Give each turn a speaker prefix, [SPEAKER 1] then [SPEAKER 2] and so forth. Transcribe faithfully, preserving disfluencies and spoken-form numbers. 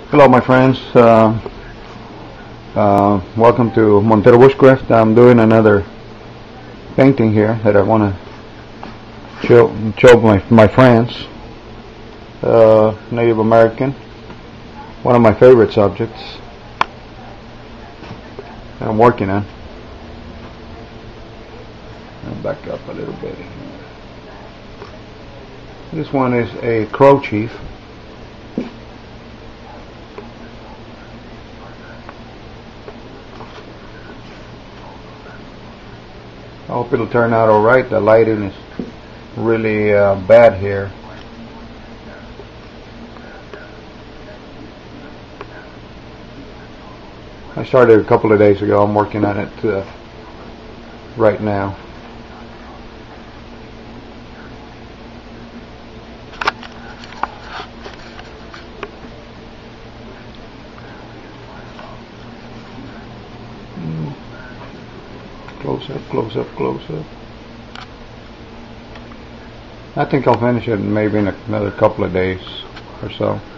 [SPEAKER 1] Hello my friends, uh, uh, welcome to Montero Bushcraft. I'm doing another painting here that I want to show, show my, my friends. Uh, Native American, one of my favorite subjects that I'm working on. I'll back up a little bit. This one is a Crow Chief. I hope it'll turn out alright. The lighting is really uh, bad here. I started a couple of days ago. I'm working on it uh, right now. Close up, close up, close up. I think I'll finish it maybe in another couple of days or so.